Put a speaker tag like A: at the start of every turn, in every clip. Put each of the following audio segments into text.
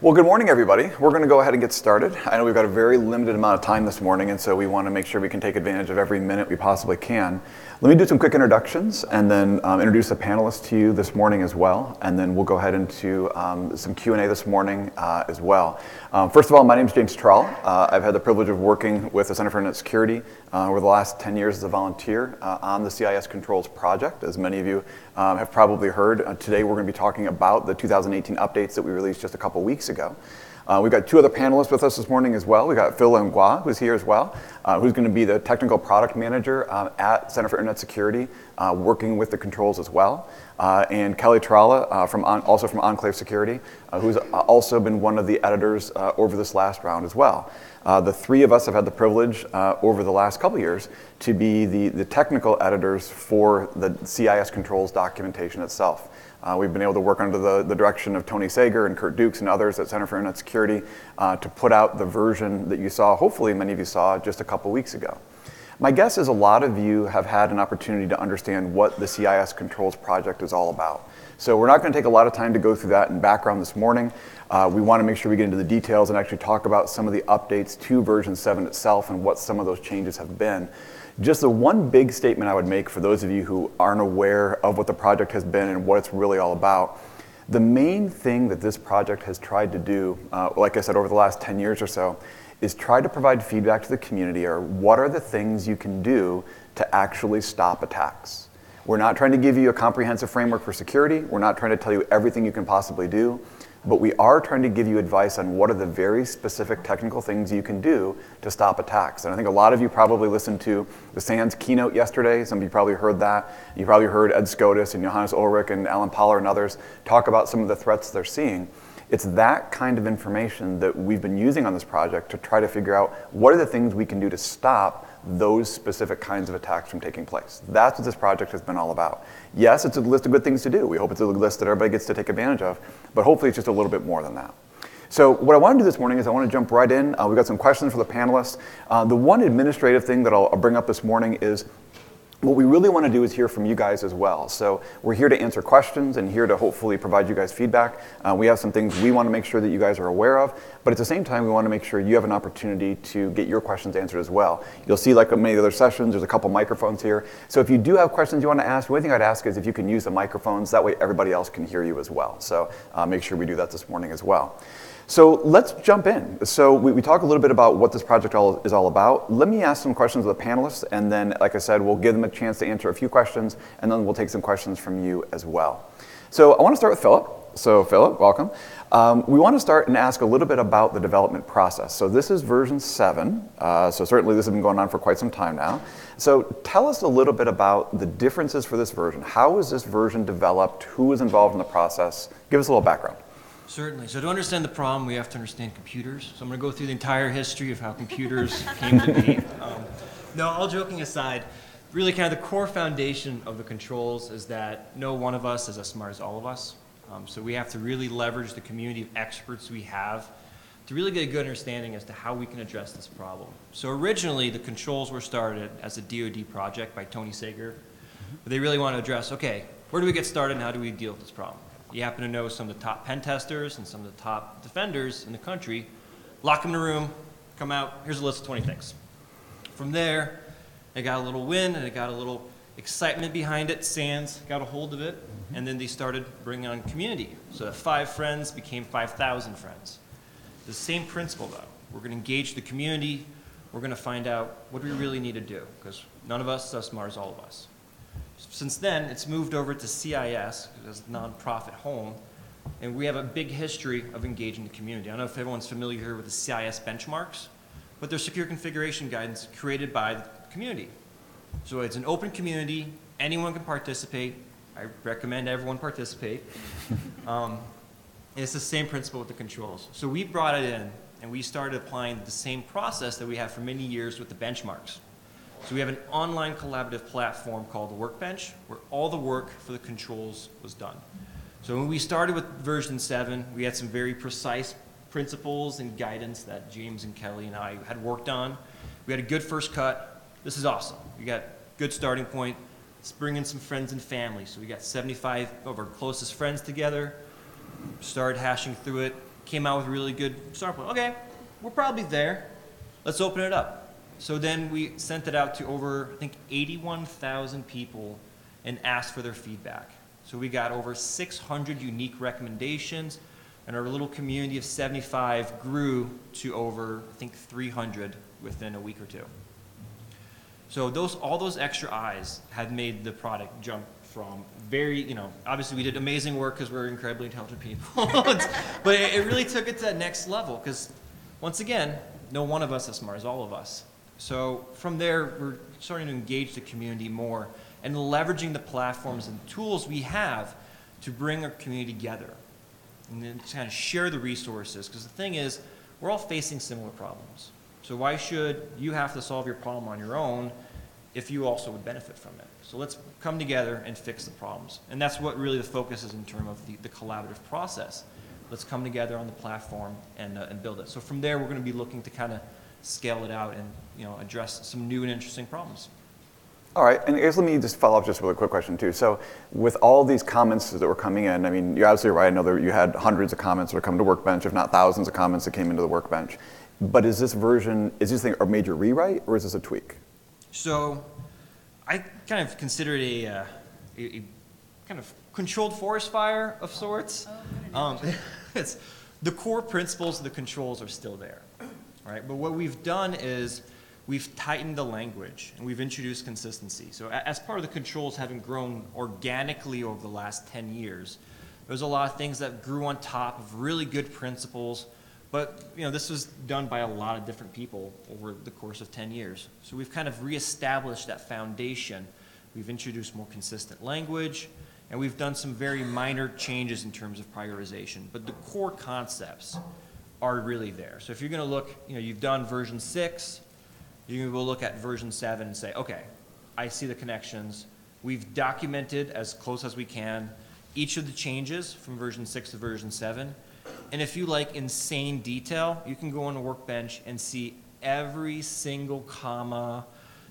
A: Well, good morning, everybody. We're going to go ahead and get started. I know we've got a very limited amount of time this morning, and so we want to make sure we can take advantage of every minute we possibly can. Let me do some quick introductions and then introduce the panelists to you this morning as well, and then we'll go ahead into some Q&A this morning as well. First of all, my name is James Tarala. I've had the privilege of working with the Center for Internet Security over the last 10 years as a volunteer on the CIS Controls project. As many of you have probably heard, today we're going to be talking about the 2018 updates that we released just a couple weeks ago. We've got two other panelists with us this morning as well. We've got Philippe Langlois, who's here as well, who's going to be the technical product manager at Center for Internet Security, working with the controls as well. And Kelli Tarala, also from Enclave Security, who's also been one of the editors over this last round as well. The three of us have had the privilege over the last couple years to be the technical editors for the CIS Controls documentation itself. We've been able to work under the direction of Tony Sager and Kurt Dukes and others at Center for Internet Security to put out the version that you saw, hopefully many of you saw, just a couple weeks ago. My guess is a lot of you have had an opportunity to understand what the CIS Controls project is all about. So we're not going to take a lot of time to go through that in background this morning. We want to make sure we get into the details and actually talk about some of the updates to version 7 itself and what some of those changes have been. Just the one big statement I would make for those of you who aren't aware of what the project has been and what it's really all about. The main thing that this project has tried to do, like I said, over the last 10 years or so, is try to provide feedback to the community or what are the things you can do to actually stop attacks. We're not trying to give you a comprehensive framework for security. We're not trying to tell you everything you can possibly do. But we are trying to give you advice on what are the very specific technical things you can do to stop attacks. And I think a lot of you probably listened to the SANS keynote yesterday. Some of you probably heard that. You probably heard Ed Scotus and Johannes Ulrich and Alan Poller and others talk about some of the threats they're seeing. It's that kind of information that we've been using on this project to try to figure out what are the things we can do to stop those specific kinds of attacks from taking place. That's what this project has been all about. Yes, it's a list of good things to do. We hope it's a list that everybody gets to take advantage of, but hopefully it's just a little bit more than that. So what I want to do this morning is I want to jump right in. We've got some questions for the panelists. The one administrative thing that I'll bring up this morning is what we really want to do is hear from you guys as well. So we're here to answer questions and here to hopefully provide you guys feedback. We have some things we want to make sure that you guys are aware of, but at the same time, we want to make sure you have an opportunity to get your questions answered as well. You'll see, like many other sessions, there's a couple microphones here. So if you do have questions you want to ask, the only thing I'd ask is if you can use the microphones, that way everybody else can hear you as well. So make sure we do that this morning as well. So let's jump in. So we talk a little bit about what this project is all about. Let me ask some questions of the panelists, and then, like I said, we'll give them a chance to answer a few questions, and then we'll take some questions from you as well. So I want to start with Philip. So Philip, welcome. We want to start and ask a little bit about the development process. So this is version 7. So certainly this has been going on for quite some time now. So tell us a little bit about the differences for this version. How was this version developed? Who was involved in the process? Give us a little background.
B: Certainly. So to understand the problem, we have to understand computers. So I'm going to go through the entire history of how computers came to be. No, all joking aside, really kind of the core foundation of the controls is that no one of us is as smart as all of us. So we have to really leverage the community of experts we have to really get a good understanding as to how we can address this problem. So originally, the controls were started as a DoD project by Tony Sager. But they really want to address, okay, where do we get started and how do we deal with this problem? You happen to know some of the top pen testers and some of the top defenders in the country. Lock them in a room, come out, here's a list of 20 things. From there, they got a little win and it got a little excitement behind it. SANS got a hold of it, and then they started bringing on community. So 5 friends became 5,000 friends. The same principle though. We're going to engage the community. We're going to find out what do we really need to do, because none of us is as smart as all of us. Since then, it's moved over to CIS as a nonprofit home, and we have a big history of engaging the community. I don't know if everyone's familiar here with the CIS benchmarks, but they're secure configuration guidance created by the community. So it's an open community, anyone can participate. I recommend everyone participate. It's the same principle with the controls. So we brought it in, and we started applying the same process that we have for many years with the benchmarks. So we have an online collaborative platform called the Workbench, where all the work for the controls was done. So when we started with version 7, we had some very precise principles and guidance that James and Kelli and I had worked on. We had a good first cut. This is awesome. We got good starting point. Let's bring in some friends and family. So we got 75 of our closest friends together, started hashing through it. came out with a really good start point. Okay, we're probably there. Let's open it up. So then we sent it out to over, I think, 81,000 people and asked for their feedback. So we got over 600 unique recommendations, and our little community of 75 grew to over, I think, 300 within a week or two. So all those extra eyes had made the product jump from very, obviously we did amazing work because we're incredibly intelligent people, but it really took it to that next level because, once again, no one of us is smart as all of us. So from there, we're starting to engage the community more and leveraging the platforms and tools we have to bring our community together and then to kind of share the resources. Because the thing is, we're all facing similar problems. So why should you have to solve your problem on your own if you also would benefit from it? So let's come together and fix the problems. And that's what really the focus is in terms of the collaborative process. Let's come together on the platform and build it. So from there, we're going to be looking to kind of scale it out and address some new and interesting problems.
A: All right, and I guess let me just follow up just with a quick question too. So with all these comments that were coming in, I mean, you're absolutely right. I know that you had hundreds of comments that are coming to Workbench, if not thousands of comments that came into the Workbench. But is this thing a major rewrite or is this a tweak?
B: So I kind of consider it a kind of controlled forest fire of sorts. It's the core principles of the controls are still there, right? But what we've done is we've tightened the language and we've introduced consistency. So as part of the controls having grown organically over the last 10 years, there's a lot of things that grew on top of really good principles, but this was done by a lot of different people over the course of 10 years. So we've kind of reestablished that foundation. We've introduced more consistent language, and we've done some very minor changes in terms of prioritization. But the core concepts are really there. So if you're going to look, you've done version 6, you will look at version 7 and say, okay, I see the connections. We've documented as close as we can each of the changes from version 6 to version 7. And if you like insane detail, you can go on the Workbench and see every single comma,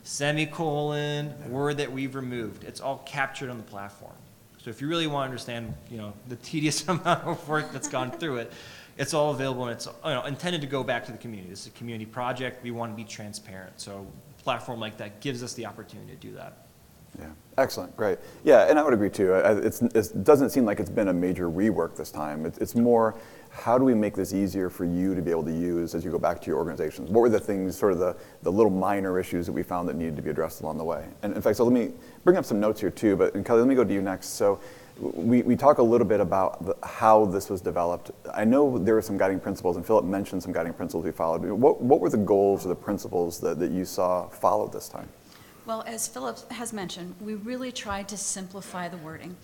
B: semicolon, word that we've removed. It's all captured on the platform. So if you really want to understand, the tedious amount of work that's gone through it, it's all available, and it's intended to go back to the community. This is a community project. We want to be transparent. So a platform like that gives us the opportunity to do that.
A: Yeah, excellent, great. Yeah, and I would agree too. It doesn't seem like it's been a major rework this time. It's more, how do we make this easier for you to be able to use as you go back to your organizations? What were the things, sort of the little minor issues that we found that needed to be addressed along the way? And in fact, so let me bring up some notes here too, and Kelli, let me go to you next. So we talk a little bit about how this was developed. I know there were some guiding principles, and Philippe mentioned some guiding principles we followed. What were the goals or the principles that you saw followed this time?
C: Well, as Philippe has mentioned, we really tried to simplify the wording.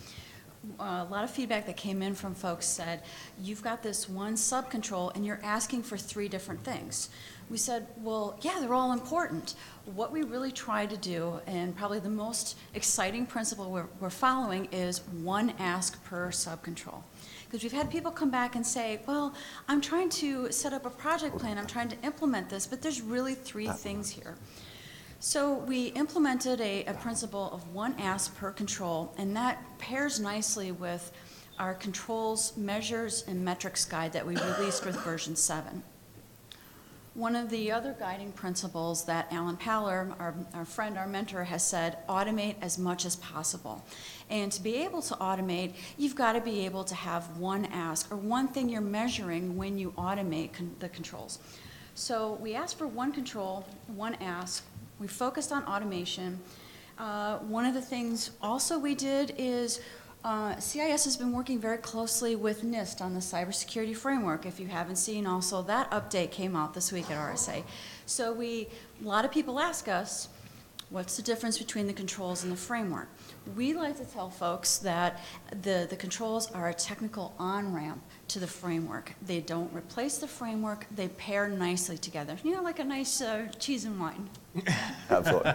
C: A lot of feedback that came in from folks said, you've got this one subcontrol and you're asking for 3 different things. We said, well, yeah, they're all important. What we really tried to do, and probably the most exciting principle we're following, is one ask per subcontrol. Because we've had people come back and say, well, I'm trying to set up a project plan, I'm trying to implement this, but there's really 3 things here. So we implemented a principle of one ask per control, and that pairs nicely with our controls measures and metrics guide that we released with version 7. One of the other guiding principles that Alan Paller, our friend, our mentor, has said, automate as much as possible. And to be able to automate, you've got to be able to have one ask, or one thing you're measuring when you automate the controls. So we asked for one control, one ask. We focused on automation. One of the things also we did is CIS has been working very closely with NIST on the cybersecurity framework. If you haven't seen, also that update came out this week at RSA. So a lot of people ask us, what's the difference between the controls and the framework? We like to tell folks that the controls are a technical on-ramp to the framework. They don't replace the framework, they pair nicely together. Like a nice cheese and wine.
A: Absolutely.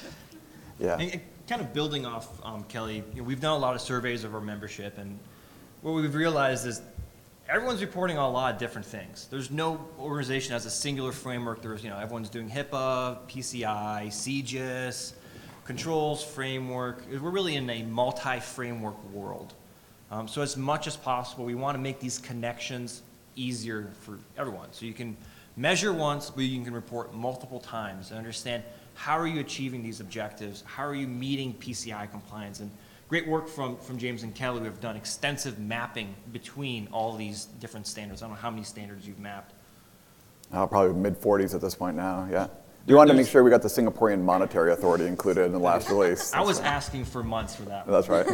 A: Yeah.
B: And kind of building off Kelli, we've done a lot of surveys of our membership, and what we've realized is everyone's reporting on a lot of different things. There's no organization that has a singular framework. There's, everyone's doing HIPAA, PCI, CGIS, controls, framework. We're really in a multi-framework world. So as much as possible, we want to make these connections easier for everyone. So you can measure once, but you can report multiple times and understand how are you achieving these objectives, how are you meeting PCI compliance. And great work from James and Kelli. We've done extensive mapping between all these different standards. I don't know how many standards you've mapped.
A: Probably mid-40s at this point now, yeah. You wanted to make sure we got the Singaporean Monetary Authority included in the last release.
B: I was asking for months for that one.
A: That's right.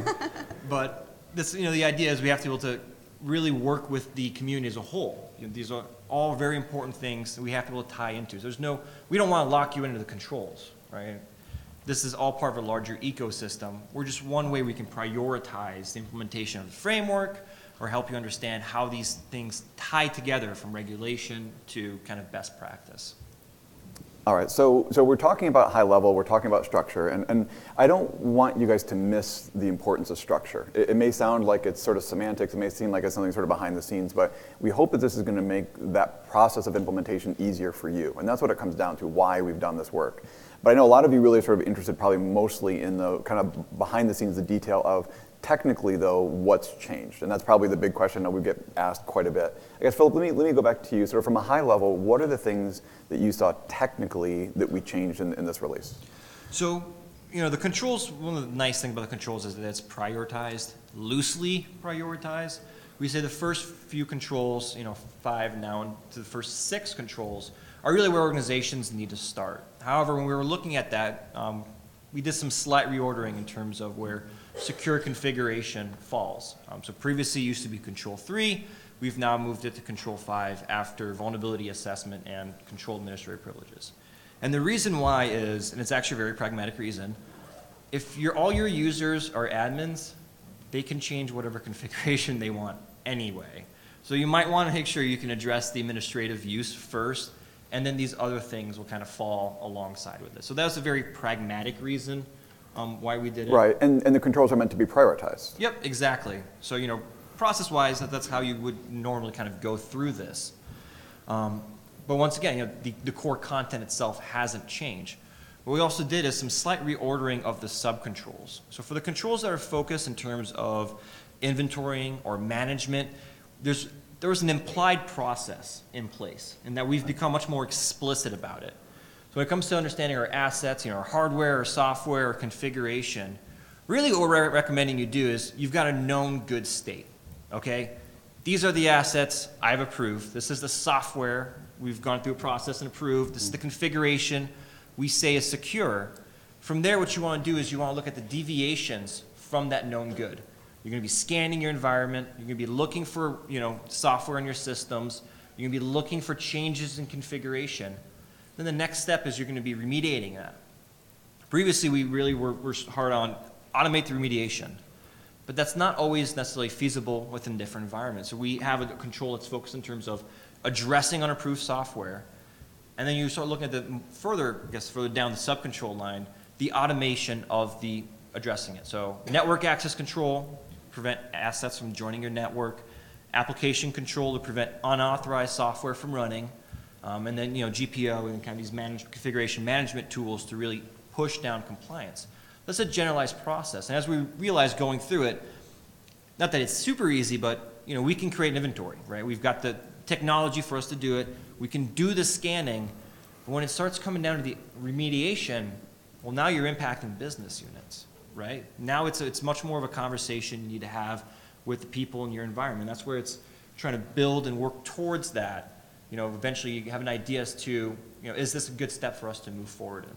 B: But this, the idea is we have to be able to really work with the community as a whole. These are all very important things that we have to be able to tie into. So we don't want to lock you into the controls, right? This is all part of a larger ecosystem. We're just one way we can prioritize the implementation of the framework or help you understand how these things tie together from regulation to kind of best practice.
A: All right, so we're talking about high level, we're talking about structure, and I don't want you guys to miss the importance of structure. It may sound like it's sort of semantics, it may seem like it's something sort of behind the scenes, but we hope that this is going to make that process of implementation easier for you, and that's what it comes down to, why we've done this work. But I know a lot of you really are sort of interested probably mostly in the kind of behind the scenes, the detail of technically, though, what's changed? And that's probably the big question that we get asked quite a bit. I guess, Philip, let me go back to you. Sort of from a high level, what are the things that you saw technically that we changed in this release?
B: So, the controls, one of the nice things about the controls is that it's prioritized, loosely prioritized. We say the first few controls, 5 now to the first 6 controls, are really where organizations need to start. However, when we were looking at that, we did some slight reordering in terms of where secure configuration falls. So previously it used to be control 3. We've now moved it to control 5 after vulnerability assessment and control administrative privileges. And the reason why is, and it's actually a very pragmatic reason, if all your users are admins, they can change whatever configuration they want anyway. So you might want to make sure you can address the administrative use first, and then these other things will kind of fall alongside with it. So that was a very pragmatic reason why we did it.
A: Right, and the controls are meant to be prioritized.
B: Yep, exactly. So, process-wise, that's how you would normally kind of go through this. But once again, the core content itself hasn't changed. What we also did is some slight reordering of the sub-controls. So for the controls that are focused in terms of inventorying or management, there was an implied process in place, and that we've become much more explicit about it. So when it comes to understanding our assets, our hardware or software or configuration, really what we're recommending you do is you've got a known good state, okay? These are the assets I've approved. This is the software we've gone through a process and approved. This is the configuration we say is secure. From there, what you want to do is you want to look at the deviations from that known good. You're going to be scanning your environment. You're going to be looking for software in your systems. You're going to be looking for changes in configuration. Then the next step is you're going to be remediating that. Previously, we really were hard on automate the remediation. But that's not always necessarily feasible within different environments. So we have a control that's focused in terms of addressing unapproved software. And then you start looking at further down the sub-control line, the automation of the addressing it. So network access control, prevent assets from joining your network. Application control to prevent unauthorized software from running. And then GPO and kind of these configuration management tools to really push down compliance. That's a generalized process. And as we realized going through it, not that it's super easy, but we can create an inventory, right? We've got the technology for us to do it. We can do the scanning. But when it starts coming down to the remediation, well, now you're impacting business units, right? Now it's much more of a conversation you need to have with the people in your environment. That's where it's trying to build and work towards that. Eventually you have an idea as to, is this a good step for us to move forward in?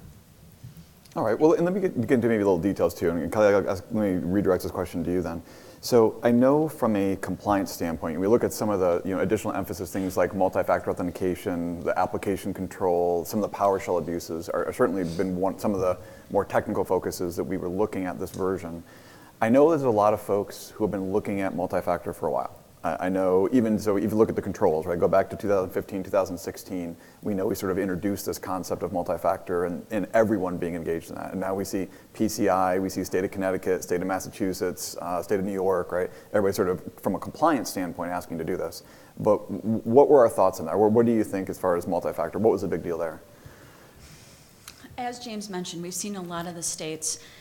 A: All right, well, and let me get into maybe little details too. And Kelli, let me redirect this question to you then. So I know from a compliance standpoint, we look at some of the additional emphasis, things like multi-factor authentication, the application control, some of the PowerShell abuses are certainly been some of the more technical focuses that we were looking at this version. I know there's a lot of folks who have been looking at multi-factor for a while. I know even so, if you look at the controls, right, go back to 2015, 2016, we know we sort of introduced this concept of multi-factor and everyone being engaged in that. And now we see PCI, we see state of Connecticut, state of Massachusetts, state of New York, right? Everybody sort of, from a compliance standpoint, asking to do this. But what were our thoughts on that? What do you think as far as multi-factor? What was the big deal there?
C: As James mentioned, we've seen a lot of the states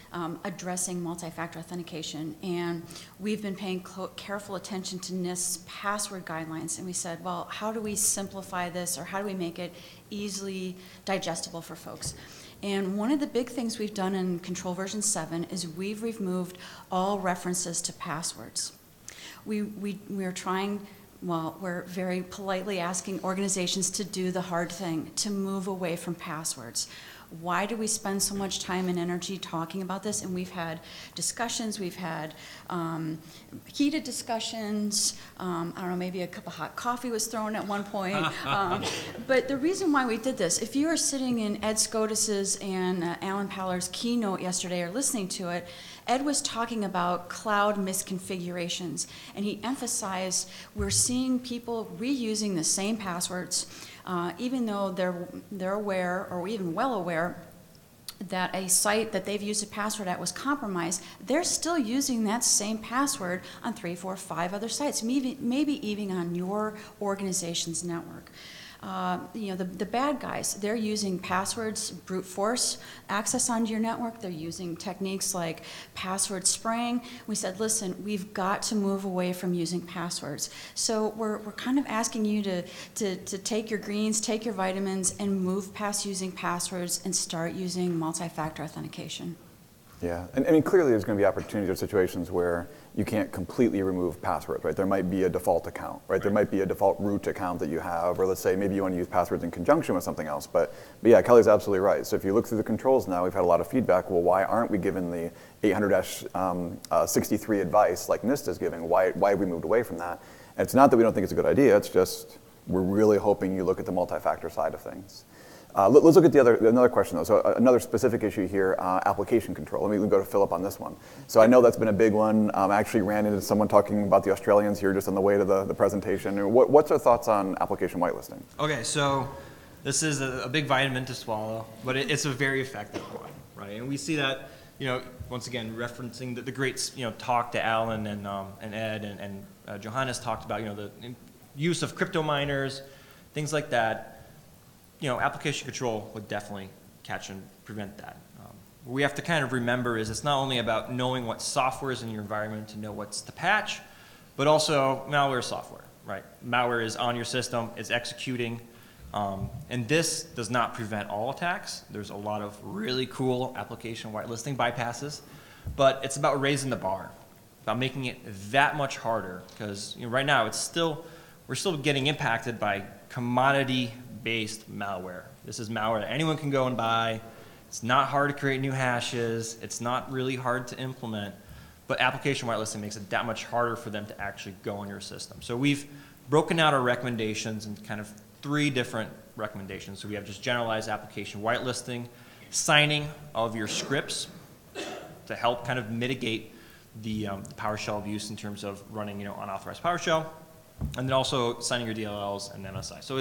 C: addressing multi-factor authentication. And we've been paying careful attention to NIST's password guidelines. And we said, well, how do we simplify this, or how do we make it easily digestible for folks? And one of the big things we've done in Control version 7 is we've removed all references to passwords. We're trying, well, we're very politely asking organizations to do the hard thing, to move away from passwords. Why do we spend so much time and energy talking about this? And we've had discussions, we've had heated discussions, I don't know, maybe a cup of hot coffee was thrown at one point. But the reason why we did this, if you were sitting in Ed Scotus's and Alan Paller's keynote yesterday or listening to it, Ed was talking about cloud misconfigurations, and he emphasized we're seeing people reusing the same passwords, even though they're aware, or even well aware, that a site that they've used a password at was compromised. They're still using that same password on 3, 4, 5 other sites, maybe even on your organization's network. You know, the bad guys, they're using passwords, brute force access onto your network. They're using techniques like password spraying. We said, listen, we've got to move away from using passwords. So we're kind of asking you to take your greens, take your vitamins, and move past using passwords and start using multi-factor authentication.
A: Yeah, and I mean, clearly there's going to be opportunities or situations where you can't completely remove passwords, right? There might be a default account, right? There might be a default root account that you have, or let's say maybe you want to use passwords in conjunction with something else. But yeah, Kelly's absolutely right. So if you look through the controls now, we've had a lot of feedback. Well, why aren't we given the 800-63 advice like NIST is giving? Why have we moved away from that? And it's not that we don't think it's a good idea. It's just we're really hoping you look at the multi-factor side of things. Let's look at another question though. So another specific issue here, application control. Let me go to Philip on this one. So I know that's been a big one. I actually ran into someone talking about the Australians here just on the way to the presentation. What's our thoughts on application whitelisting?
B: Okay, so this is a big vitamin to swallow, but it's a very effective one, right? And we see that, you know, once again, referencing the great, you know, talk to Alan and Ed and Johannes talked about, you know, the use of crypto miners, things like that. You know, application control would definitely catch and prevent that. What we have to kind of remember is it's not only about knowing what software is in your environment to know what's to patch, but also malware software, right? Malware is on your system, it's executing, and this does not prevent all attacks. There's a lot of really cool application whitelisting bypasses, but it's about raising the bar, about making it that much harder, because you know, right now we're still getting impacted by commodity-based malware. This is malware that anyone can go and buy. It's not hard to create new hashes. It's not really hard to implement, but application whitelisting makes it that much harder for them to actually go on your system. So we've broken out our recommendations into kind of 3 different recommendations. So we have just generalized application whitelisting, signing of your scripts to help kind of mitigate the PowerShell abuse in terms of running, you know, unauthorized PowerShell, and then also signing your DLLs and MSI. So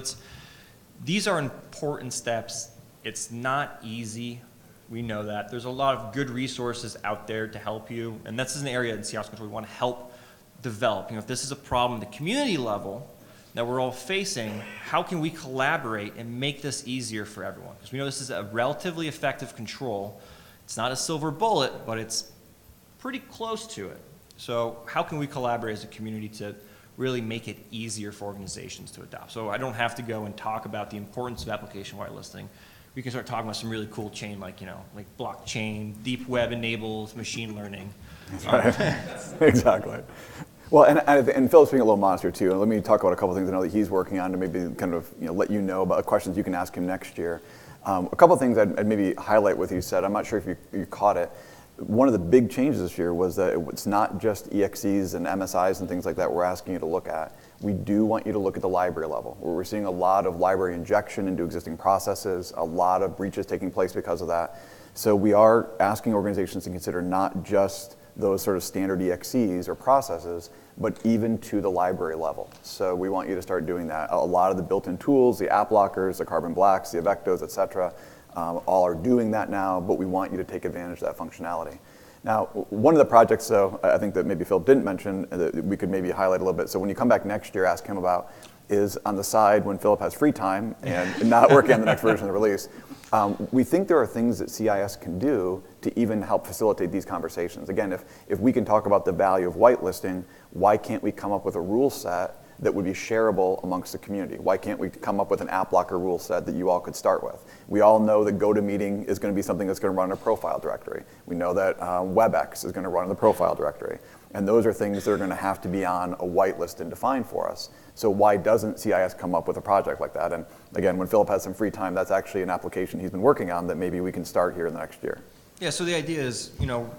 B: these are important steps. It's not easy. We know that. There's a lot of good resources out there to help you, and this is an area in CIS Controls we want to help develop. You know, if this is a problem at the community level that we're all facing, how can we collaborate and make this easier for everyone? Because we know this is a relatively effective control. It's not a silver bullet, but it's pretty close to it. So how can we collaborate as a community to really make it easier for organizations to adopt? So I don't have to go and talk about the importance of application whitelisting. We can start talking about some really cool chain, like, you know, like blockchain, deep web enables machine learning.
A: That's right. Exactly. Well, and Philip's being a little modest here too. And let me talk about a couple of things I know that he's working on to maybe kind of, you know, let you know about questions you can ask him next year. A couple of things I'd maybe highlight with you said. I'm not sure if you caught it. One of the big changes this year was that it's not just EXEs and MSIs and things like that we're asking you to look at. We do want you to look at the library level, where we're seeing a lot of library injection into existing processes, a lot of breaches taking place because of that. So we are asking organizations to consider not just those sort of standard EXEs or processes, but even to the library level. So we want you to start doing that. A lot of the built-in tools, the app blockers, the carbon blacks, the Avectos, et cetera, all are doing that now, but we want you to take advantage of that functionality. Now, one of the projects, though, I think that maybe Phil didn't mention, that we could maybe highlight a little bit, so when you come back next year, ask him about, is on the side when Philip has free time and not working on the next version of the release, We think there are things that CIS can do to even help facilitate these conversations. Again, if we can talk about the value of whitelisting, why can't we come up with a rule set that would be shareable amongst the community? Why can't we come up with an app blocker rule set that you all could start with? We all know that GoToMeeting is going to be something that's going to run in a profile directory. We know that WebEx is going to run in the profile directory. And those are things that are going to have to be on a whitelist and defined for us. So why doesn't CIS come up with a project like that? And again, when Philip has some free time, that's actually an application he's been working on that maybe we can start here in the next year.
B: Yeah, so the idea is,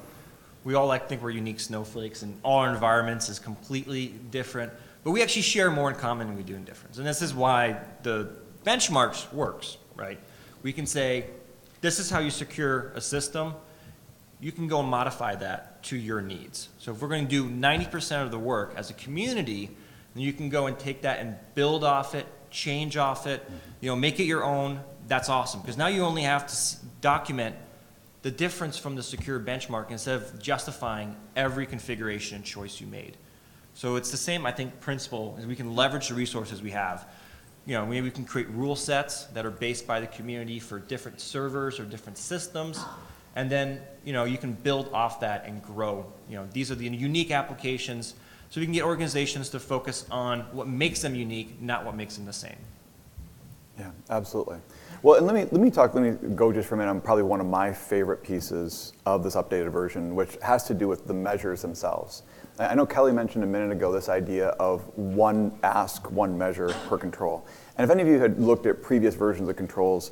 B: we all like to think we're unique snowflakes and all our environments is completely different, but we actually share more in common than we do in difference. And this is why the benchmarks works, right? We can say, this is how you secure a system. You can go and modify that to your needs. So if we're going to do 90% of the work as a community, then you can go and take that and build off it, change off it, make it your own. That's awesome, because now you only have to document the difference from the secure benchmark instead of justifying every configuration and choice you made. So it's the same, I think, principle, is we can leverage the resources we have. Maybe we can create rule sets that are based by the community for different servers or different systems. And then, you can build off that and grow. These are the unique applications. So we can get organizations to focus on what makes them unique, not what makes them the same.
A: Yeah, absolutely. Well, and let me go just for a minute on probably one of my favorite pieces of this updated version, which has to do with the measures themselves. I know Kelli mentioned a minute ago this idea of one ask, one measure per control. And if any of you had looked at previous versions of controls,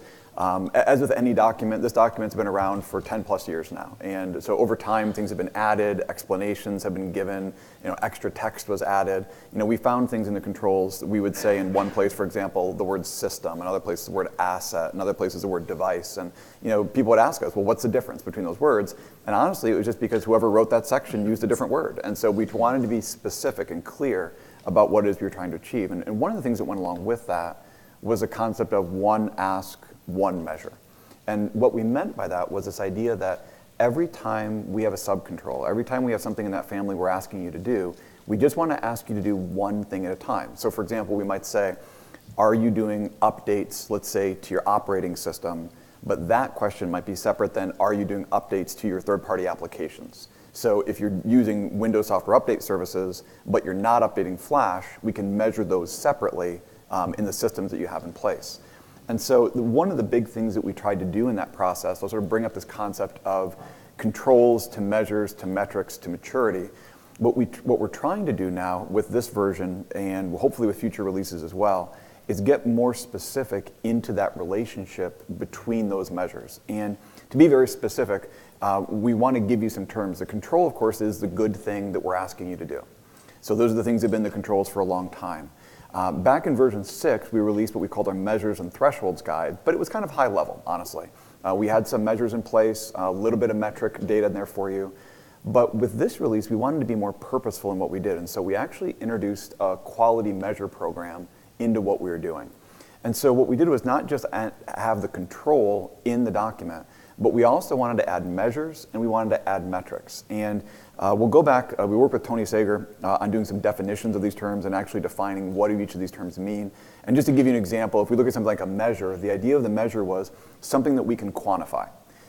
A: as with any document, this document's been around for 10 plus years now. And so over time, things have been added, explanations have been given, extra text was added. We found things in the controls that we would say in one place, for example, the word system, in other places the word asset, in other places the word device. And people would ask us, well, what's the difference between those words? And honestly, it was just because whoever wrote that section used a different word. And so we wanted to be specific and clear about what it is we were trying to achieve. And one of the things that went along with that was a concept of one ask, one measure. And what we meant by that was this idea that every time we have a subcontrol, every time we have something in that family we're asking you to do, we just want to ask you to do one thing at a time. So for example, we might say, are you doing updates, let's say, to your operating system? But that question might be separate than, are you doing updates to your third-party applications? So if you're using Windows Software Update services, but you're not updating Flash, we can measure those separately in the systems that you have in place. And so one of the big things that we tried to do in that process was sort of bring up this concept of controls to measures to metrics to maturity. What we're trying to do now with this version, and hopefully with future releases as well, is get more specific into that relationship between those measures. And to be very specific, we want to give you some terms. The control, of course, is the good thing that we're asking you to do. So those are the things that have been the controls for a long time. Back in version 6, we released what we called our measures and thresholds guide, but it was kind of high level, honestly. We had some measures in place, a little bit of metric data in there for you. But with this release, we wanted to be more purposeful in what we did. And so we actually introduced a quality measure program into what we were doing. And so what we did was not just have the control in the document, but we also wanted to add measures and we wanted to add metrics. And we'll go back, we worked with Tony Sager on doing some definitions of these terms and actually defining what do each of these terms mean. And just to give you an example, if we look at something like a measure, the idea of the measure was something that we can quantify.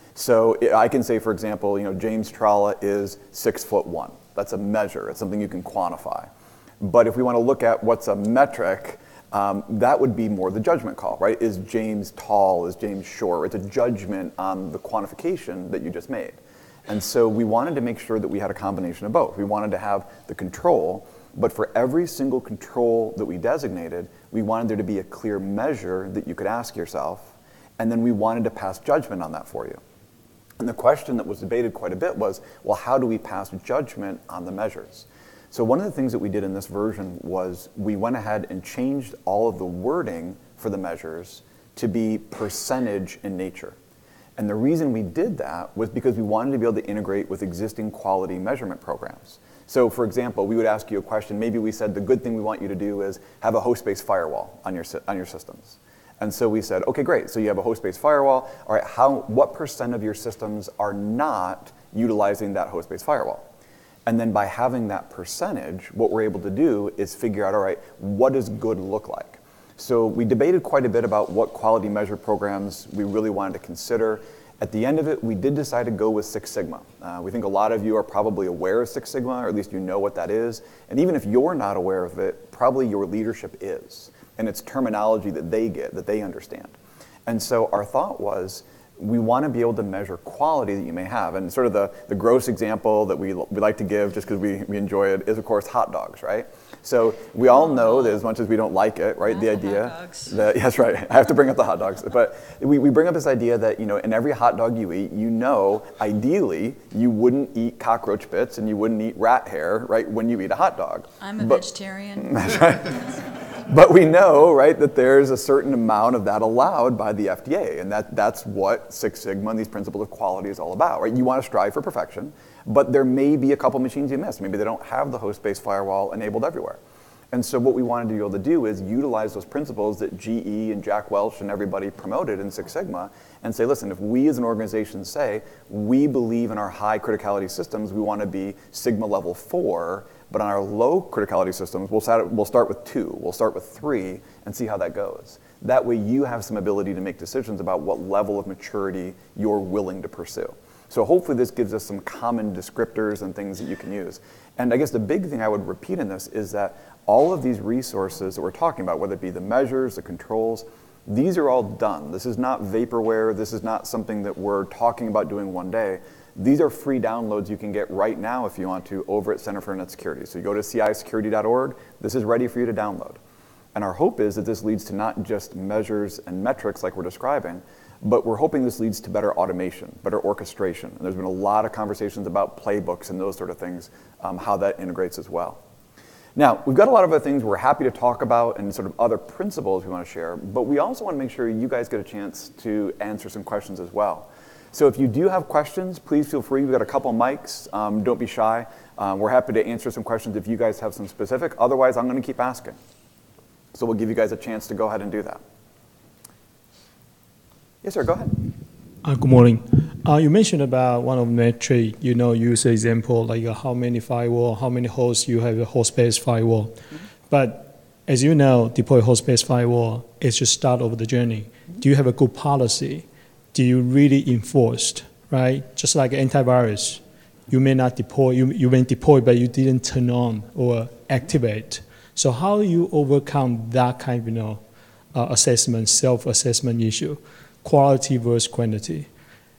A: So I can say, for example, James Tarala is 6'1". That's a measure, it's something you can quantify. But if we want to look at what's a metric, that would be more the judgment call, right? Is James tall? Is James short? It's a judgment on the quantification that you just made. And so we wanted to make sure that we had a combination of both. We wanted to have the control, but for every single control that we designated, we wanted there to be a clear measure that you could ask yourself, and then we wanted to pass judgment on that for you. And the question that was debated quite a bit was, well, how do we pass judgment on the measures? So one of the things that we did in this version was we went ahead and changed all of the wording for the measures to be percentage in nature. And the reason we did that was because we wanted to be able to integrate with existing quality measurement programs. So for example, we would ask you a question, maybe we said the good thing we want you to do is have a host-based firewall on your systems. And so we said, okay, great, so you have a host-based firewall. All right, what % of your systems are not utilizing that host-based firewall? And then by having that percentage, what we're able to do is figure out, all right, what does good look like? So we debated quite a bit about what quality measure programs we really wanted to consider. At the end of it, we did decide to go with Six Sigma. We think a lot of you are probably aware of Six Sigma, or at least you know what that is. And even if you're not aware of it, probably your leadership is. And it's terminology that they get, that they understand. And so our thought was, we want to be able to measure quality that you may have. And sort of the gross example that we like to give, just because we enjoy it, is of course hot dogs, right? So we all know that as much as we don't like it, right, the idea that, yes, right, I have to bring up the hot dogs, but we bring up this idea that, in every hot dog you eat, ideally, you wouldn't eat cockroach bits and you wouldn't eat rat hair, right, when you eat a hot dog.
C: I'm a vegetarian.
A: That's right. But we know, right, that there's a certain amount of that allowed by the FDA, and that's what Six Sigma and these principles of quality is all about, right? You want to strive for perfection, but there may be a couple machines you miss. Maybe they don't have the host-based firewall enabled everywhere. And so what we wanted to be able to do is utilize those principles that GE and Jack Welch and everybody promoted in Six Sigma and say, listen, if we as an organization say we believe in our high criticality systems, we want to be Sigma level 4, but on our low criticality systems, we'll start with 2, we'll start with 3, and see how that goes. That way you have some ability to make decisions about what level of maturity you're willing to pursue. So hopefully this gives us some common descriptors and things that you can use. And I guess the big thing I would repeat in this is that all of these resources that we're talking about, whether it be the measures, the controls, these are all done. This is not vaporware. This is not something that we're talking about doing one day. These are free downloads you can get right now if you want to over at Center for Internet Security. So you go to cisecurity.org. This is ready for you to download. And our hope is that this leads to not just measures and metrics like we're describing, but we're hoping this leads to better automation, better orchestration. And there's been a lot of conversations about playbooks and those sort of things, how that integrates as well. Now, we've got a lot of other things we're happy to talk about and sort of other principles we want to share, but we also want to make sure you guys get a chance to answer some questions as well. So if you do have questions, please feel free. We've got a couple mics. Don't be shy. We're happy to answer some questions if you guys have some specific. Otherwise, I'm going to keep asking. So we'll give you guys a chance to go ahead and do that. Yes, sir, go ahead.
D: Good morning. You mentioned about one of the metrics, use example, like how many firewall, how many hosts you have a host-based firewall. Mm-hmm. But as you know, deploy host-based firewall is just start of the journey. Mm-hmm. Do you have a good policy? Do you really enforce, right? Just like antivirus, you may not deploy, you may deploy, but you didn't turn on or activate. So how do you overcome that kind of assessment, self-assessment issue? Quality versus quantity.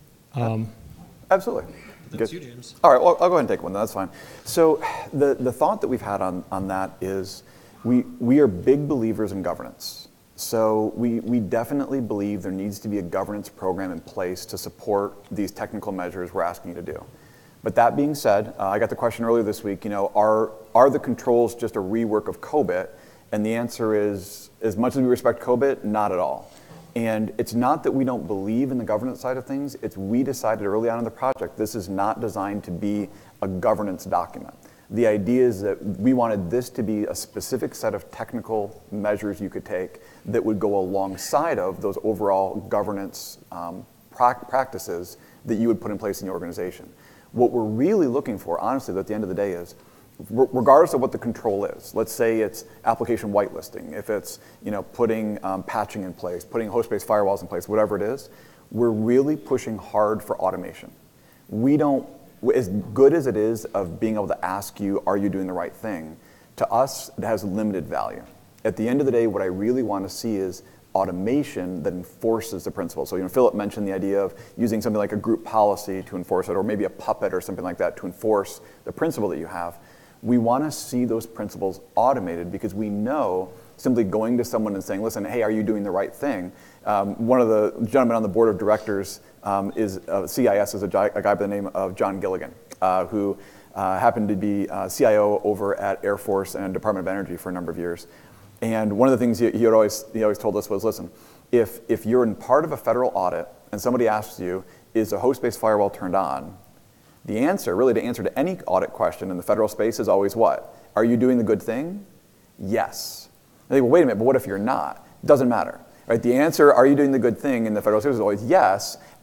A: Absolutely.
B: That's you, James.
A: All right, well, I'll go ahead and take one. That's fine. So the thought that we've had on that is we are big believers in governance. So we definitely believe there needs to be a governance program in place to support these technical measures we're asking you to do. But that being said, I got the question earlier this week, are the controls just a rework of COBIT? And the answer is, as much as we respect COBIT, not at all. And it's not that we don't believe in the governance side of things, it's we decided early on in the project, this is not designed to be a governance document. The idea is that we wanted this to be a specific set of technical measures you could take that would go alongside of those overall governance practices that you would put in place in your organization. What we're really looking for, honestly, at the end of the day is, regardless of what the control is, let's say it's application whitelisting, if it's putting patching in place, putting host-based firewalls in place, whatever it is, we're really pushing hard for automation. We don't, as good as it is of being able to ask you, are you doing the right thing, to us, it has limited value. At the end of the day, what I really want to see is automation that enforces the principle. So Philip mentioned the idea of using something like a group policy to enforce it, or maybe a puppet or something like that to enforce the principle that you have. We want to see those principles automated because we know simply going to someone and saying, listen, hey, are you doing the right thing? One of the gentlemen on the board of directors is CIS is a guy by the name of John Gilligan, who happened to be CIO over at Air Force and Department of Energy for a number of years. And one of the things he always told us was, listen, if you're in part of a federal audit and somebody asks you, is a host-based firewall turned on? The answer, really, to answer to any audit question in the federal space is always what? Are you doing the good thing? Yes. And they go, wait a minute, but what if you're not? It doesn't matter. Right? The answer, are you doing the good thing in the federal space is always yes,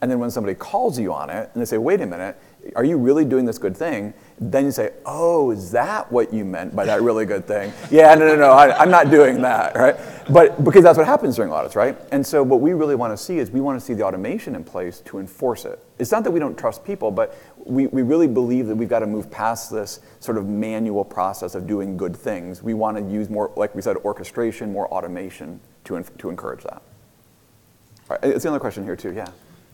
A: And then when somebody calls you on it and they say, wait a minute, are you really doing this good thing? Then you say, oh, is that what you meant by that really good thing? Yeah, no, I'm not doing that, right? But because that's what happens during audits, right? And so what we really want to see is we want to see the automation in place to enforce it. It's not that we don't trust people, but we really believe that we've got to move past this sort of manual process of doing good things. We want to use more, like we said, orchestration, more automation to encourage that. All right, it's the other question here too, yeah.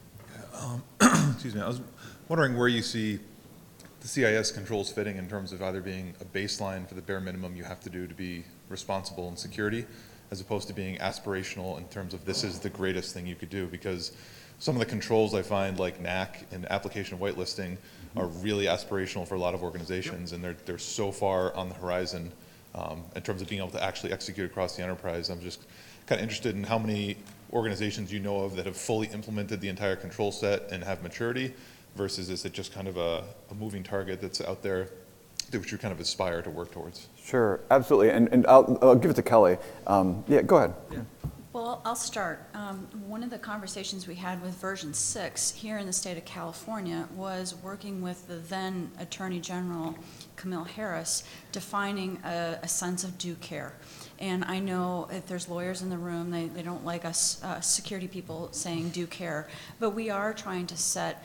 E: Excuse me, I was wondering where you see the CIS controls fitting in terms of either being a baseline for the bare minimum you have to do to be responsible in security, as opposed to being aspirational in terms of this is the greatest thing you could do, because some of the controls I find like NAC and application whitelisting are really aspirational for a lot of organizations, and they're so far on the horizon in terms of being able to actually execute across the enterprise. I'm just kind of interested in how many organizations you know of that have fully implemented the entire control set and have maturity, versus is it just kind of a moving target that's out there that which you kind of aspire to work towards?
A: Sure, absolutely, and I'll give it to Kelli. Yeah, go ahead. Yeah.
C: Well, I'll start. One of the conversations we had with version 6 here in the state of California was working with the then Attorney General, Camille Harris, defining a sense of due care. And I know if there's lawyers in the room, they don't like us security people saying due care, but we are trying to set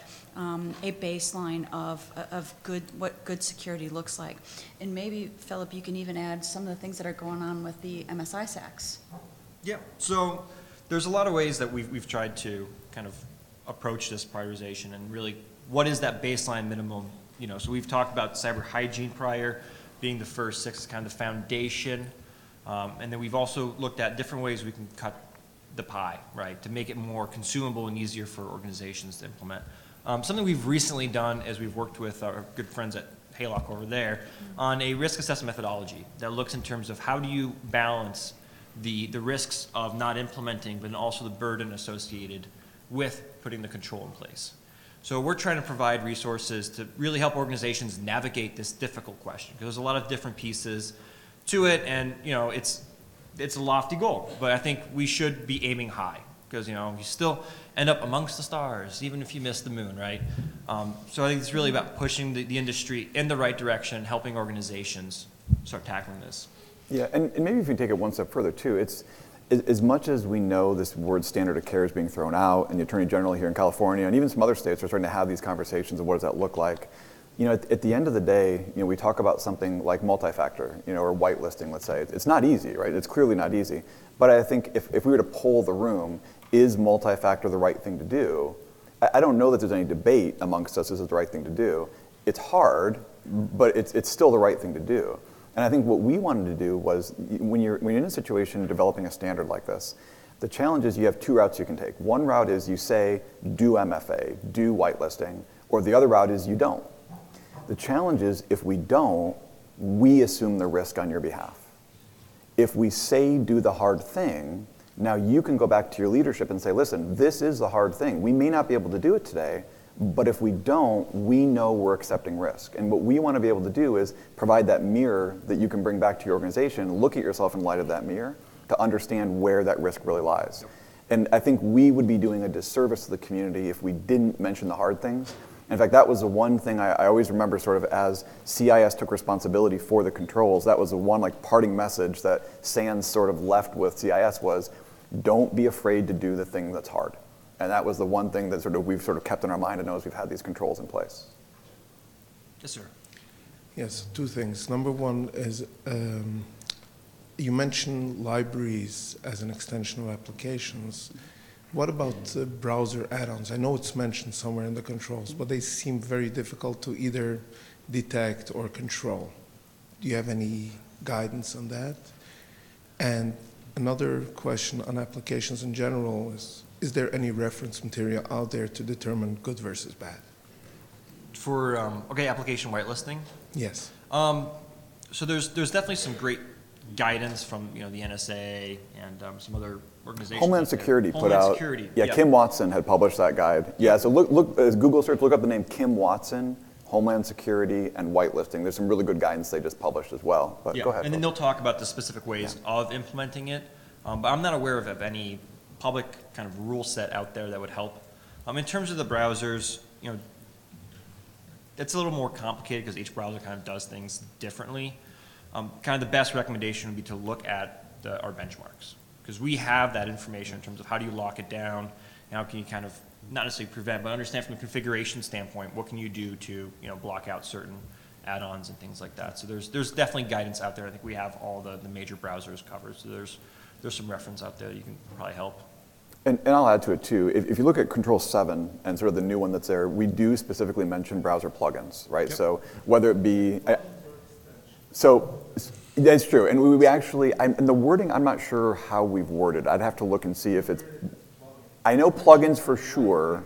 C: a baseline of what good security looks like. And maybe, Philippe, you can even add some of the things that are going on with the MSI SACs.
B: Yeah, so there's a lot of ways that we've tried to kind of approach this prioritization, and really what is that baseline minimum, you know, so we've talked about cyber hygiene prior being the first 6, kind of the foundation, and then we've also looked at different ways we can cut the pie, right, to make it more consumable and easier for organizations to implement. Something we've recently done is we've worked with our good friends at Haylock over there on a risk assessment methodology that looks in terms of how do you balance the risks of not implementing, but also the burden associated with putting the control in place. So we're trying to provide resources to really help organizations navigate this difficult question, because there's a lot of different pieces to it, and you know it's a lofty goal, but I think we should be aiming high, because you know you still end up amongst the stars even if you miss the moon, right? So I think it's really about pushing the industry in the right direction, helping organizations start tackling this.
A: Yeah, and maybe if you take it one step further too, it's as much as we know this word standard of care is being thrown out, and the Attorney General here in California and even some other states are starting to have these conversations of what does that look like. You know, at the end of the day, you know, we talk about something like multi-factor, you know, or whitelisting, let's say. It's not easy, right? It's clearly not easy. But I think if we were to poll the room, is multi-factor the right thing to do? I don't know that there's any debate amongst us, is it the right thing to do? It's hard, but it's still the right thing to do. And I think what we wanted to do was, when you're in a situation developing a standard like this, the challenge is you have 2 routes you can take. One route is you say, do MFA, do whitelisting, or the other route is you don't. The challenge is if we don't, we assume the risk on your behalf. If we say do the hard thing, now you can go back to your leadership and say, listen, this is the hard thing. We may not be able to do it today, but if we don't, we know we're accepting risk. And what we want to be able to do is provide that mirror that you can bring back to your organization, look at yourself in light of that mirror to understand where that risk really lies. Yep. And I think we would be doing a disservice to the community if we didn't mention the hard things. In fact, that was the one thing I always remember sort of as CIS took responsibility for the controls, that was the one like parting message that SANS sort of left with CIS was, don't be afraid to do the thing that's hard. And that was the one thing that we've sort of kept in our mind and knows we've had these controls in place.
B: Yes, sir.
F: Yes, 2 things. Number one is you mentioned libraries as an extension of applications. What about browser add-ons? I know it's mentioned somewhere in the controls, but they seem very difficult to either detect or control. Do you have any guidance on that? And another question on applications in general is there any reference material out there to determine good versus bad?
B: For, application whitelisting?
F: Yes.
B: So there's definitely some great guidance from, you know, the NSA and some other organizations.
A: Homeland Security put out.
B: Security.
A: Yeah, Kim Watson had published that guide. Yeah, so look as Google search, look up the name Kim Watson, Homeland Security, and whitelisting. There's some really good guidance they just published as well. But go ahead.
B: And then they'll talk about the specific ways of implementing it. But I'm not aware of any public kind of rule set out there that would help In terms of the browsers, it's a little more complicated because each browser kind of does things differently. Kind of the best recommendation would be to look at our benchmarks, because we have that information in terms of how do you lock it down, and how can you kind of not necessarily prevent, but understand from a configuration standpoint, what can you do to block out certain add-ons and things like that. So there's definitely guidance out there. I think we have all the major browsers covered. So there's some reference out there that you can probably help.
A: And I'll add to it too. If you look at Control 7 and sort of the new one that's there, we do specifically mention browser plugins, right? Yep. So whether it be, so that's true. And we actually, and the wording, I'm not sure how we've worded. I'd have to look and see if it's, I know plugins for sure.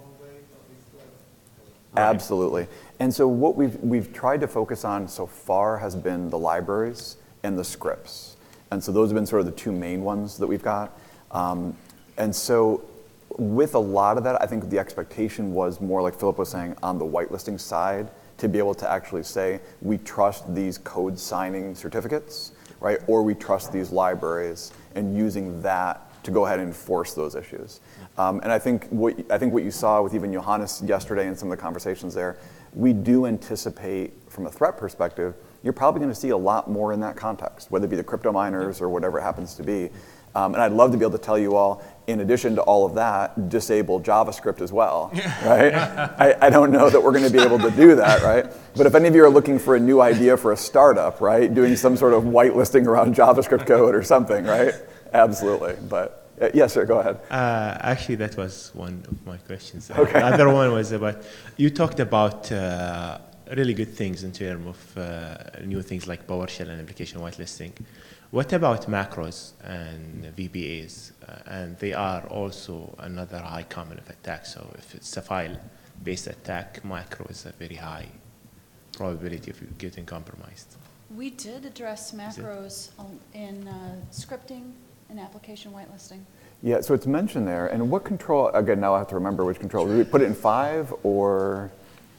A: Right. Absolutely. And so what we've tried to focus on so far has been the libraries and the scripts. And so those have been sort of the two main ones that we've got. And so with a lot of that, I think the expectation was more like Philippe was saying on the whitelisting side, to be able to actually say, we trust these code signing certificates, right? Or we trust these libraries, and using that to go ahead and enforce those issues. And I think what you saw with even Johannes yesterday and some of the conversations there, we do anticipate from a threat perspective, you're probably going to see a lot more in that context, whether it be the crypto miners or whatever it happens to be. And I'd love to be able to tell you all, in addition to all of that, disable JavaScript as well, right? I don't know that we're going to be able to do that, right? But if any of you are looking for a new idea for a startup, right, doing some sort of whitelisting around JavaScript code or something, right? Absolutely. But yes, sir, go ahead.
G: Actually, that was one of my questions.
A: Okay.
G: The other one was about, you talked about really good things in terms of new things like PowerShell and application whitelisting. What about macros and VBAs? And they are also another high common of attack. So if it's a file-based attack, macro is a very high probability of you getting compromised.
C: We did address macros in scripting and application whitelisting.
A: Yeah, so it's mentioned there. And what control, again, now I have to remember which control. Did we put it in 5 or?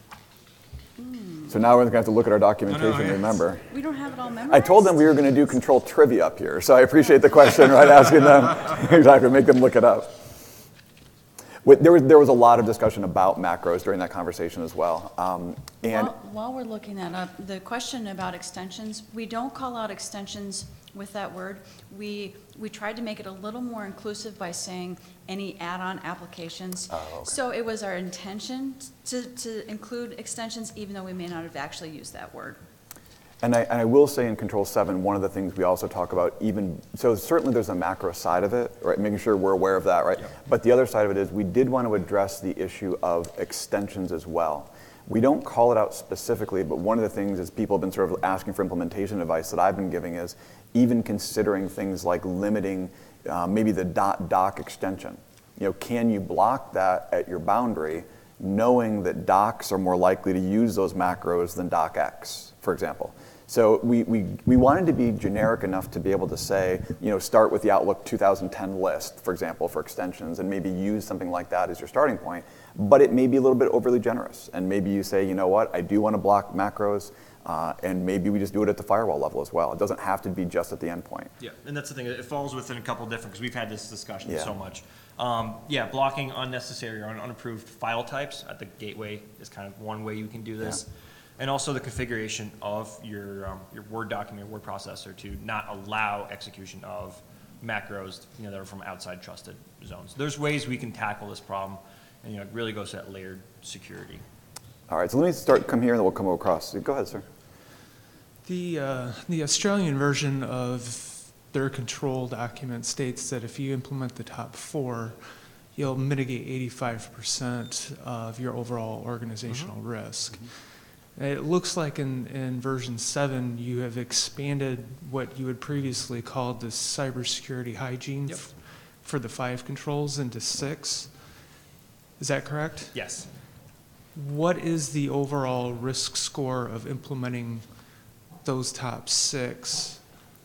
A: So now we're going to have to look at our documentation and remember.
C: We don't have it all memorized.
A: I told them we were going to do control trivia up here, so I appreciate the question, right, asking them. Exactly, make them look it up. There was a lot of discussion about macros during that conversation as well.
C: While we're looking that up, the question about extensions, we don't call out extensions with that word. We tried to make it a little more inclusive by saying any add-on applications.
A: Oh, okay.
C: So it was our intention to include extensions, even though we may not have actually used that word.
A: And I will say in Control 7, one of the things we also talk about so certainly there's a macro side of it, right, making sure we're aware of that, right? Yep. But the other side of it is we did want to address the issue of extensions as well. We don't call it out specifically, but one of the things is people have been sort of asking for implementation advice that I've been giving is even considering things like limiting maybe the .doc extension. Can you block that at your boundary, knowing that docs are more likely to use those macros than docx, for example? So we wanted to be generic enough to be able to say, start with the Outlook 2010 list, for example, for extensions, and maybe use something like that as your starting point. But it may be a little bit overly generous. And maybe you say, you know what, I do want to block macros, and maybe we just do it at the firewall level as well. It doesn't have to be just at the endpoint.
B: Yeah, and that's the thing. It falls within a couple different, because we've had this discussion so much. Blocking unnecessary or unapproved file types at the gateway is kind of one way you can do this. Yeah. And also the configuration of your Word document, your word processor, to not allow execution of macros that are from outside trusted zones. There's ways we can tackle this problem, and it really goes to that layered security.
A: All right, so let me come here and then we'll come across. Go ahead, sir.
H: The Australian version of their control document states that if you implement the top 4, you'll mitigate 85% of your overall organizational risk. It looks like in version 7, you have expanded what you had previously called the cybersecurity hygiene for the 5 controls into 6. Is that correct?
B: Yes.
H: What is the overall risk score of implementing those top 6?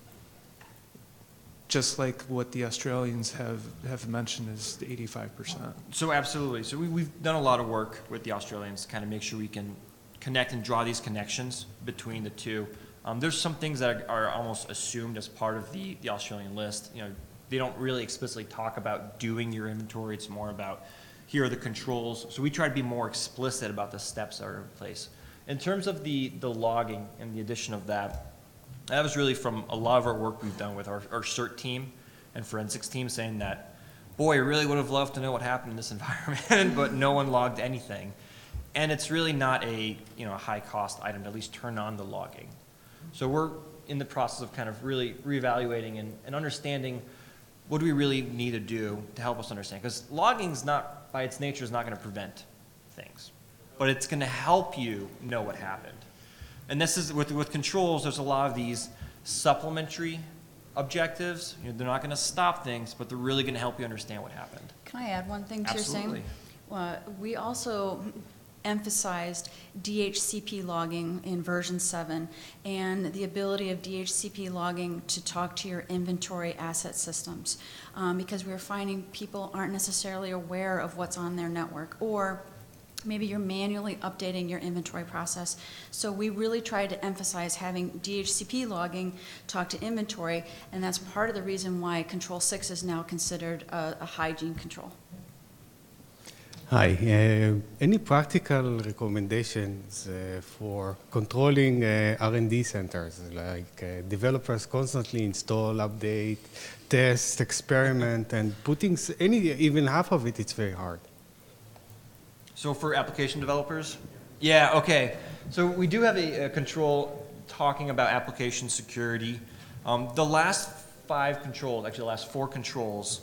H: Just like what the Australians have mentioned is the 85%.
B: So absolutely. So we've done a lot of work with the Australians to kind of make sure we can connect and draw these connections between the two. There's some things that are almost assumed as part of the Australian list. They don't really explicitly talk about doing your inventory. It's more about here are the controls. So we try to be more explicit about the steps that are in place. In terms of the logging and the addition of that was really from a lot of our work we've done with our CERT team and forensics team, saying that, boy, I really would have loved to know what happened in this environment, but no one logged anything. And it's really not a high cost item to at least turn on the logging. So we're in the process of kind of really reevaluating and understanding what do we really need to do to help us understand. Because logging's not, by its nature, is not going to prevent things, but it's going to help you know what happened. And this is, with controls, there's a lot of these supplementary objectives. They're not going to stop things, but they're really going to help you understand what happened.
C: Can I add one thing to
B: Absolutely.
C: your saying? We also emphasized DHCP logging in version 7 and the ability of DHCP logging to talk to your inventory asset systems, because we're finding people aren't necessarily aware of what's on their network, or maybe you're manually updating your inventory process. So we really tried to emphasize having DHCP logging talk to inventory, and that's part of the reason why Control 6 is now considered a hygiene control.
I: Hi. Any practical recommendations for controlling R&D centers, like developers constantly install, update, test, experiment, and putting even half of it, it's very hard.
B: So for application developers? Yeah, okay. So we do have a control talking about application security. The last 5 controls, actually the last 4 controls,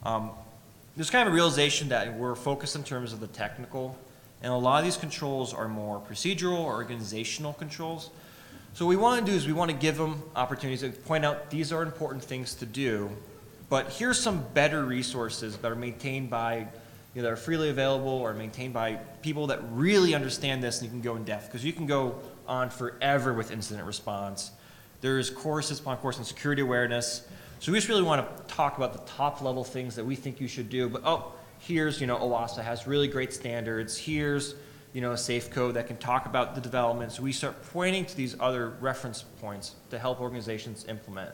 B: there's kind of a realization that we're focused in terms of the technical, and a lot of these controls are more procedural or organizational controls. So what we want to do is we want to give them opportunities to point out these are important things to do, but here's some better resources that are maintained by, that are freely available or maintained by people that really understand this, and you can go in depth, because you can go on forever with incident response. There's courses upon course on security awareness. So we just really want to talk about the top level things that we think you should do. But here's, OWASP has really great standards. Here's, a safe code that can talk about the development. So we start pointing to these other reference points to help organizations implement.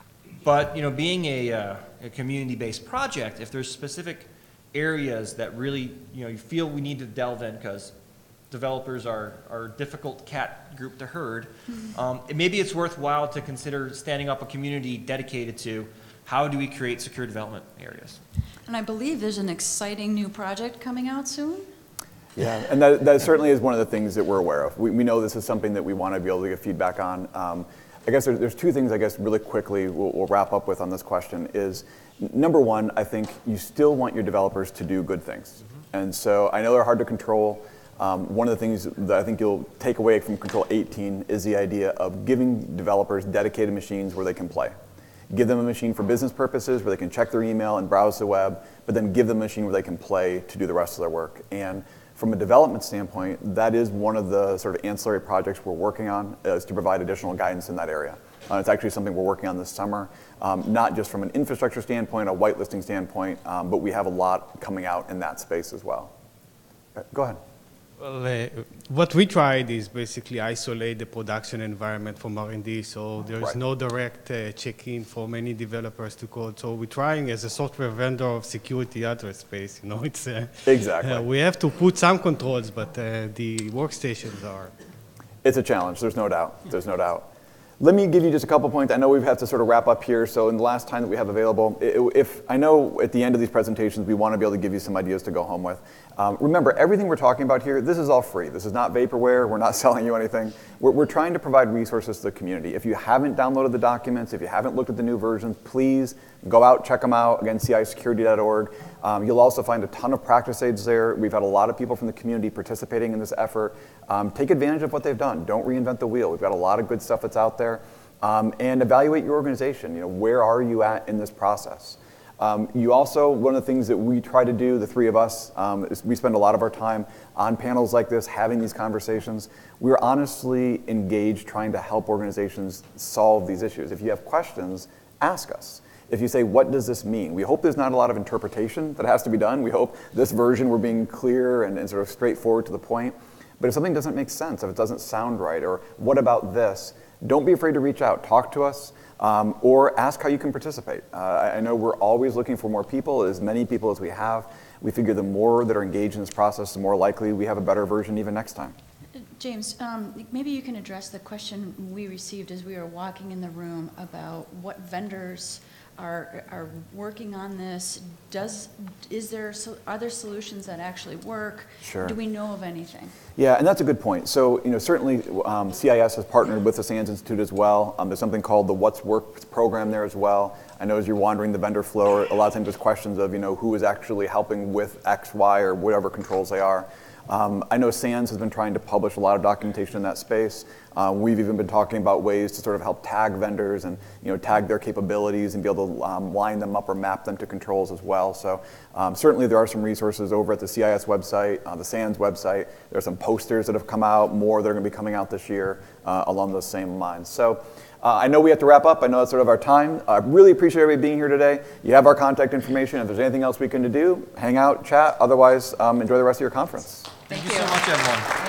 B: But, being a community-based project, if there's specific areas that really, you feel we need to delve in because developers are a difficult cat group to herd, maybe it's worthwhile to consider standing up a community dedicated to how do we create secure development areas.
C: And I believe there's an exciting new project coming out soon.
A: Yeah, and that certainly is one of the things that we're aware of. We know this is something that we want to be able to get feedback on. I guess there's 2 things, really quickly, we'll wrap up with on this question is, number one, I think you still want your developers to do good things. And so I know they're hard to control. One of the things that I think you'll take away from Control 18 is the idea of giving developers dedicated machines where they can play. Give them a machine for business purposes where they can check their email and browse the web, but then give them a machine where they can play to do the rest of their work. And from a development standpoint, that is one of the sort of ancillary projects we're working on, is to provide additional guidance in that area. It's actually something we're working on this summer, not just from an infrastructure standpoint, a whitelisting standpoint, but we have a lot coming out in that space as well. Go ahead.
I: Well, what we tried is basically isolate the production environment from R&D, so there's no direct check-in for many developers to code. So we're trying as a software vendor of security address space. It's
A: exactly.
I: We have to put some controls, but the workstations are.
A: It's a challenge. There's no doubt. There's no doubt. Let me give you just a couple points. I know we've had to sort of wrap up here, so in the last time that we have available, I know at the end of these presentations we want to be able to give you some ideas to go home with. Remember, everything we're talking about here, this is all free. This is not vaporware. We're not selling you anything. We're trying to provide resources to the community. If you haven't downloaded the documents, if you haven't looked at the new versions, please go out, check them out. Again, CISsecurity.org. You'll also find a ton of practice aids there. We've had a lot of people from the community participating in this effort. Take advantage of what they've done. Don't reinvent the wheel. We've got a lot of good stuff that's out there. And evaluate your organization. Where are you at in this process? You also, one of the things that we try to do, the 3 of us, is we spend a lot of our time on panels like this, having these conversations. We're honestly engaged trying to help organizations solve these issues. If you have questions, ask us. If you say, what does this mean? We hope there's not a lot of interpretation that has to be done. We hope this version we're being clear and sort of straightforward to the point. But if something doesn't make sense, if it doesn't sound right, or what about this, don't be afraid to reach out, talk to us, or ask how you can participate. I know we're always looking for more people, as many people as we have. We figure the more that are engaged in this process, the more likely we have a better version even next time.
C: James, maybe you can address the question we received as we were walking in the room about what vendors are working on this. Are there solutions that actually work?
A: Sure.
C: Do we know of anything?
A: Yeah, and that's a good point. So, certainly CIS has partnered with the SANS Institute as well. There's something called the What's Worked program there as well. I know as you're wandering the vendor flow, a lot of times there's questions of, who is actually helping with X, Y, or whatever controls they are. I know SANS has been trying to publish a lot of documentation in that space. We've even been talking about ways to sort of help tag vendors and tag their capabilities and be able to line them up or map them to controls as well. So certainly there are some resources over at the CIS website, the SANS website. There are some posters that have come out, more that are going to be coming out this year along those same lines. So I know we have to wrap up. I know that's sort of our time. I really appreciate everybody being here today. You have our contact information. If there's anything else we can do, hang out, chat. Otherwise, enjoy the rest of your conference.
B: Thank you so much, everyone.